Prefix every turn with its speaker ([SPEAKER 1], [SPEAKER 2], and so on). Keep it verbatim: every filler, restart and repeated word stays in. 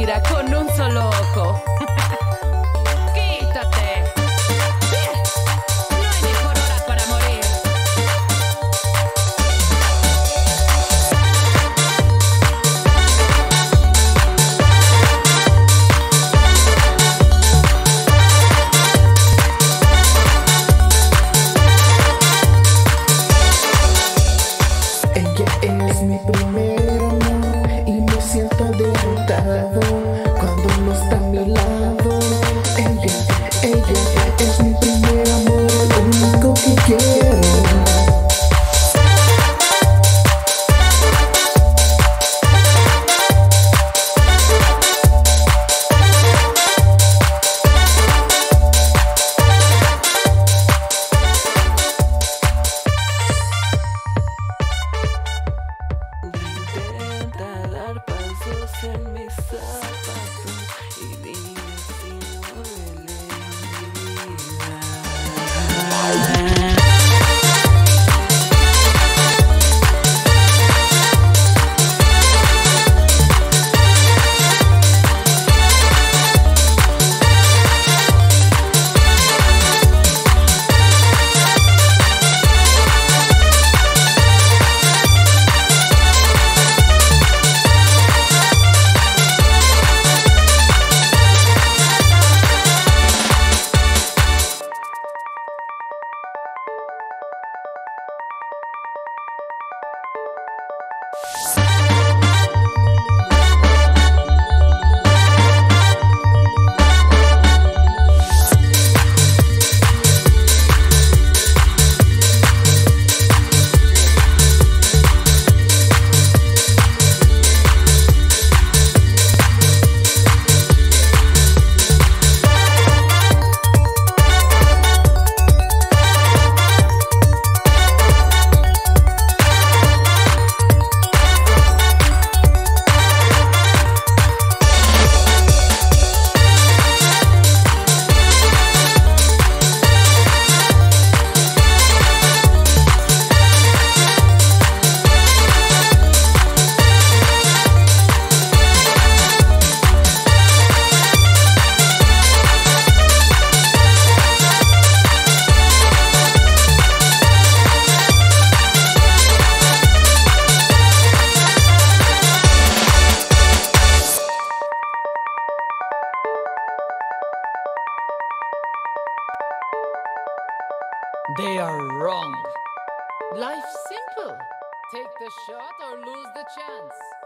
[SPEAKER 1] mira con un solo ojo. Quítate. No hay mejor hora para morir.
[SPEAKER 2] Ella es mi primer amor y me siento derrotado cuando no está a mi lado. Ella, ella es mi primer amor, lo único que quiero.
[SPEAKER 3] En mis zapatos y dime si no duele mi vida.
[SPEAKER 1] They are wrong. Life's simple. Take the shot or lose the chance.